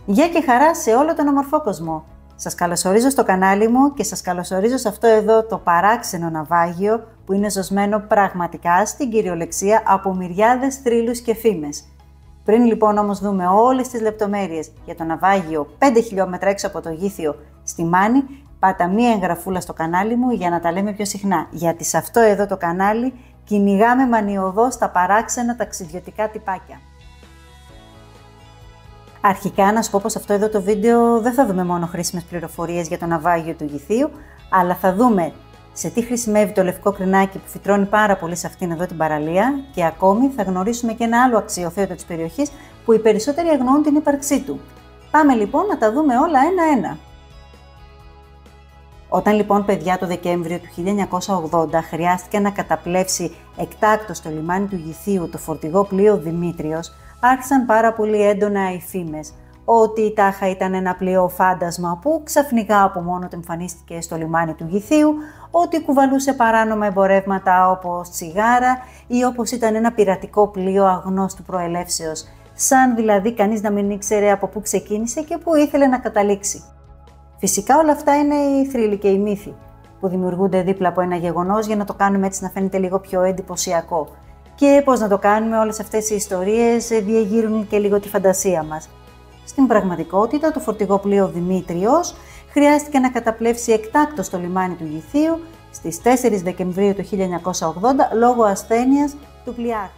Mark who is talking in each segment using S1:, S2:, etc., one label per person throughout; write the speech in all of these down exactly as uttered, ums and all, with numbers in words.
S1: Γεια και χαρά σε όλο τον ομορφό κόσμο! Σας καλωσορίζω στο κανάλι μου και σας καλωσορίζω σε αυτό εδώ το παράξενο ναυάγιο που είναι ζωσμένο πραγματικά στην κυριολεξία από μυριάδες θρύλους και φήμες. Πριν λοιπόν όμως δούμε όλες τις λεπτομέρειες για το ναυάγιο πέντε χιλιόμετρα έξω από το Γήθιο στη Μάνη, πάτα μία εγγραφούλα στο κανάλι μου για να τα λέμε πιο συχνά, γιατί σε αυτό εδώ το κανάλι κυνηγάμε μανιωδώς τα παράξενα ταξιδιωτικά τυπάκια. Αρχικά να σου πω πως αυτό εδώ το βίντεο δεν θα δούμε μόνο χρήσιμες πληροφορίες για το ναυάγιο του Γηθίου, αλλά θα δούμε σε τι χρησιμεύει το λευκό κρινάκι που φυτρώνει πάρα πολύ σε αυτήν εδώ την παραλία και ακόμη θα γνωρίσουμε και ένα άλλο αξιοθέωτο της περιοχής που οι περισσότεροι αγνοούν την ύπαρξή του. Πάμε λοιπόν να τα δούμε όλα ένα-ένα. Όταν λοιπόν παιδιά το Δεκέμβριο του χίλια εννιακόσια ογδόντα χρειάστηκε να καταπλέψει εκτάκτως στο λιμάνι του Γηθίου το φορτηγό πλοίο Δημήτριος, άρχισαν πάρα πολύ έντονα οι φήμες ότι η τάχα ήταν ένα πλοίο φάντασμα που ξαφνικά από μόνο του εμφανίστηκε στο λιμάνι του Γηθίου, ότι κουβαλούσε παράνομα εμπορεύματα όπως τσιγάρα ή όπως ήταν ένα πειρατικό πλοίο αγνώστου προελεύσεως, σαν δηλαδή κανείς να μην ήξερε από πού ξεκίνησε και πού ήθελε να καταλήξει. Φυσικά όλα αυτά είναι οι θρύλοι και οι μύθοι που δημιουργούνται δίπλα από ένα γεγονός για να το κάνουμε έτσι να φαίνεται λίγο πιο εντυπωσιακό. Και πώς να το κάνουμε, όλες αυτές οι ιστορίες διεγείρουν και λίγο τη φαντασία μας. Στην πραγματικότητα, το φορτηγό πλοίο Δημήτριος χρειάστηκε να καταπλέψει εκτάκτως στο λιμάνι του Γηθίου στις τέσσερις Δεκεμβρίου του χίλια εννιακόσια ογδόντα λόγω ασθένειας του πλοιάρχη.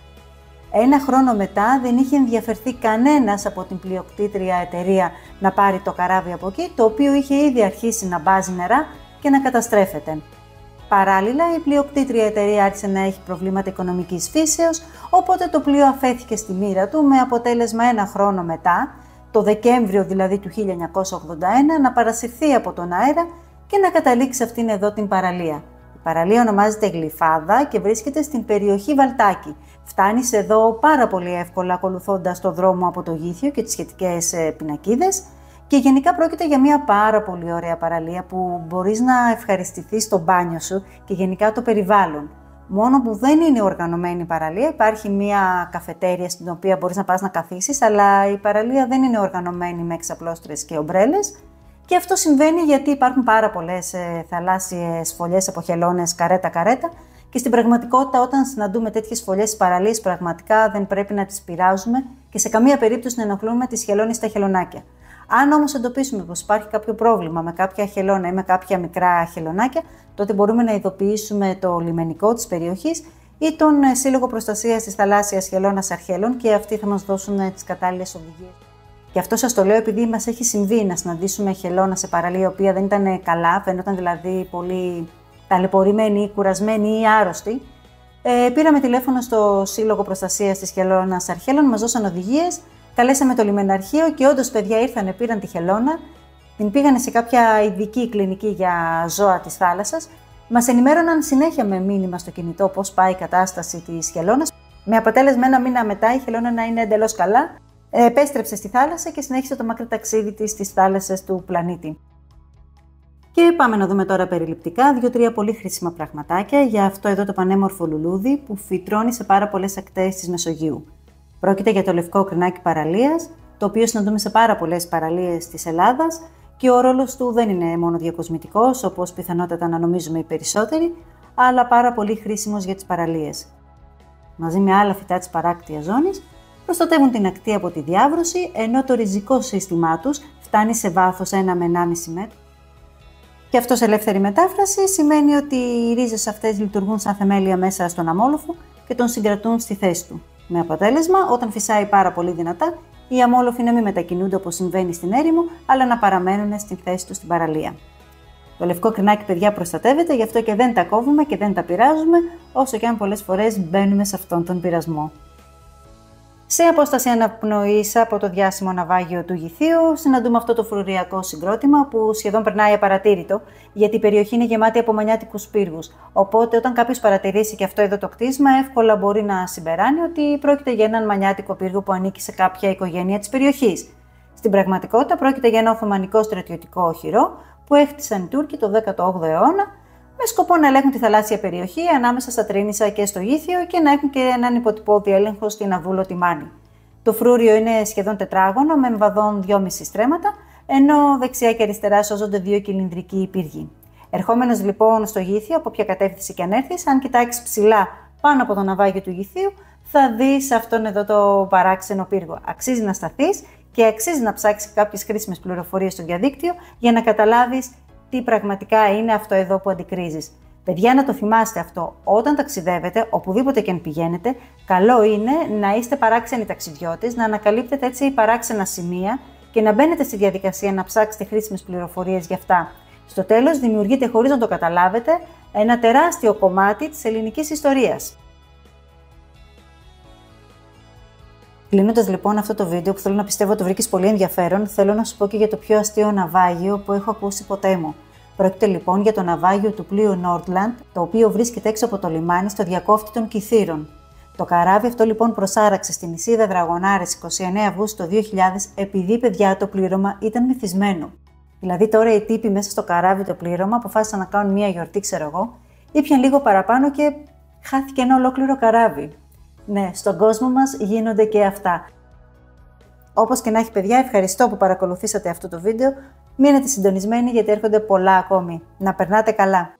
S1: Ένα χρόνο μετά δεν είχε ενδιαφερθεί κανένας από την πλειοκτήτρια εταιρεία να πάρει το καράβι από εκεί, το οποίο είχε ήδη αρχίσει να μπάζει νερά και να καταστρέφεται. Παράλληλα, η πλειοκτήτρια εταιρεία άρχισε να έχει προβλήματα οικονομικής φύσεως, οπότε το πλοίο αφέθηκε στη μοίρα του με αποτέλεσμα ένα χρόνο μετά, το Δεκέμβριο δηλαδή του χίλια εννιακόσια ογδόντα ένα, να παρασυρθεί από τον αέρα και να καταλήξει αυτήν εδώ την παραλία. Η παραλία ονομάζεται Γλυφάδα και βρίσκεται στην περιοχή Βαλτάκη. Φτάνεις εδώ πάρα πολύ εύκολα ακολουθώντας το δρόμο από το Γήθιο και τις σχετικές πινακίδες. Και γενικά πρόκειται για μια πάρα πολύ ωραία παραλία που μπορείς να ευχαριστηθείς στο μπάνιο σου και γενικά το περιβάλλον. Μόνο που δεν είναι οργανωμένη η παραλία, υπάρχει μια καφετέρια στην οποία μπορείς να πας να καθίσεις, αλλά η παραλία δεν είναι οργανωμένη με εξαπλώστρες και ομπρέλες. Και αυτό συμβαίνει γιατί υπάρχουν πάρα πολλές ε, θαλάσσιες φωλιές από χελώνες καρέτα-καρέτα και στην πραγματικότητα όταν συναντούμε τέτοιες φωλιές στις παραλίες πραγματικά δεν πρέπει να τις πειράζουμε και σε καμία περίπτωση να ενοχλούμε τις χελώνες στα χελωνάκια. Αν όμως εντοπίσουμε πως υπάρχει κάποιο πρόβλημα με κάποια χελώνα ή με κάποια μικρά χελωνάκια, τότε μπορούμε να ειδοποιήσουμε το λιμενικό της περιοχής ή τον Σύλλογο Προστασίας της Θαλάσσιας Χελώνας Αρχέλων και αυτοί θα μας δώσουν τις κατάλληλες οδηγίες. Και αυτό σας το λέω επειδή μας έχει συμβεί να συναντήσουμε χελώνα σε παραλία η οποία δεν ήταν καλά, φαίνονταν δηλαδή πολύ ταλαιπωρημένη ή κουρασμένη ή άρρωστη. Ε, πήραμε τηλέφωνο στο Σύλλογο Προστασίας της Χελώνας Αρχέλων, μας δώσαν οδηγίες. Καλέσαμε το λιμεναρχείο και όντως παιδιά ήρθανε, πήραν τη χελώνα, την πήγανε σε κάποια ειδική κλινική για ζώα της θάλασσας. Μας ενημέρωναν συνέχεια με μήνυμα στο κινητό πώς πάει η κατάσταση της χελώνας. Με αποτέλεσμα ένα μήνα μετά η χελώνα να είναι εντελώς καλά, επέστρεψε στη θάλασσα και συνέχισε το μακρύ ταξίδι της στις θάλασσες του πλανήτη. Και πάμε να δούμε τώρα περιληπτικά δύο-τρία πολύ χρήσιμα πραγματάκια για αυτό εδώ το πανέμορφο λουλούδι που φυτρώνει σε πάρα πολλές ακτές της Μεσογείου. Πρόκειται για το λευκό κρινάκι παραλίας, το οποίο συναντούμε σε πάρα πολλές παραλίες της Ελλάδας και ο ρόλος του δεν είναι μόνο διακοσμητικός, όπως πιθανότατα να νομίζουμε οι περισσότεροι, αλλά πάρα πολύ χρήσιμος για τις παραλίες. Μαζί με άλλα φυτά της παράκτιας ζώνης, προστατεύουν την ακτή από τη διάβρωση, ενώ το ριζικό σύστημά τους φτάνει σε βάθος ένα με ενάμιση μέτρο. Και αυτό σε ελεύθερη μετάφραση σημαίνει ότι οι ρίζες αυτές λειτουργούν σαν θεμέλια μέσα στον αμόλοφο και τον συγκρατούν στη θέση του. Με αποτέλεσμα, όταν φυσάει πάρα πολύ δυνατά, οι αμόλοφοι να μην μετακινούνται όπως συμβαίνει στην έρημο, αλλά να παραμένουν στη θέση τους στην παραλία. Το λευκό κρινάκι, παιδιά, προστατεύεται, γι' αυτό και δεν τα κόβουμε και δεν τα πειράζουμε, όσο και αν πολλές φορές μπαίνουμε σε αυτόν τον πειρασμό. Σε απόσταση αναπνοής από το διάσημο ναυάγιο του Γηθίου, συναντούμε αυτό το φρουριακό συγκρότημα που σχεδόν περνάει απαρατήρητο, γιατί η περιοχή είναι γεμάτη από μανιάτικους πύργους. Οπότε, όταν κάποιος παρατηρήσει και αυτό εδώ το κτίσμα, εύκολα μπορεί να συμπεράνει ότι πρόκειται για έναν μανιάτικο πύργο που ανήκει σε κάποια οικογένεια της περιοχής. Στην πραγματικότητα, πρόκειται για ένα Οθωμανικό στρατιωτικό οχυρό που έχτισαν οι Τούρκοι το δέκατο όγδοο αιώνα, με σκοπό να ελέγχουν τη θαλάσσια περιοχή ανάμεσα στα Τρίνισσα και στο Γήθιο και να έχουν και έναν υποτυπώδη έλεγχο στην Αβούλο τη Μάνη. Το φρούριο είναι σχεδόν τετράγωνο με εμβαδόν δυόμιση στρέμματα, ενώ δεξιά και αριστερά σώζονται δύο κυλινδρικοί πύργοι. Ερχόμενος λοιπόν στο Γήθιο, από ποια κατεύθυνση και αν έρθεις, αν κοιτάξεις ψηλά πάνω από το ναυάγιο του Γηθίου, θα δεις αυτόν εδώ το παράξενο πύργο. Αξίζει να σταθείς και αξίζει να ψάξεις κάποιες χρήσιμες πληροφορίες στο διαδίκτυο για να καταλάβεις τι πραγματικά είναι αυτό εδώ που αντικρίζεις. Παιδιά, να το θυμάστε αυτό, όταν ταξιδεύετε, οπουδήποτε και αν πηγαίνετε, καλό είναι να είστε παράξενοι ταξιδιώτες, να ανακαλύπτετε έτσι παράξενα σημεία και να μπαίνετε στη διαδικασία να ψάξετε χρήσιμες πληροφορίες για αυτά. Στο τέλος, δημιουργείτε χωρίς να το καταλάβετε ένα τεράστιο κομμάτι της ελληνικής ιστορίας. Κλείνοντας λοιπόν αυτό το βίντεο που θέλω να πιστεύω το βρήκες πολύ ενδιαφέρον, θέλω να σου πω και για το πιο αστείο ναυάγιο που έχω ακούσει ποτέ μου. Πρόκειται λοιπόν για το ναυάγιο του πλοίου Nordland, το οποίο βρίσκεται έξω από το λιμάνι στο διακόφτη των Κιθήρων. Το καράβι αυτό λοιπόν προσάραξε στην νησίδα Δραγωνάρες εικοστή ενάτη Αυγούστου δύο χιλιάδες επειδή, παιδιά, το πλήρωμα ήταν μυθισμένο. Δηλαδή τώρα οι τύποι μέσα στο καράβι το πλήρωμα αποφάσισαν να κάνουν μία γιορτή, ξέρω εγώ, ήπιαν λίγο παραπάνω και χάθηκε ένα ολόκληρο καράβι. Ναι, στον κόσμο μας γίνονται και αυτά. Όπως και να έχει, παιδιά, ευχαριστώ που παρακολουθήσατε αυτό το βίντεο. Μείνετε συντονισμένοι γιατί έρχονται πολλά ακόμη. Να περνάτε καλά!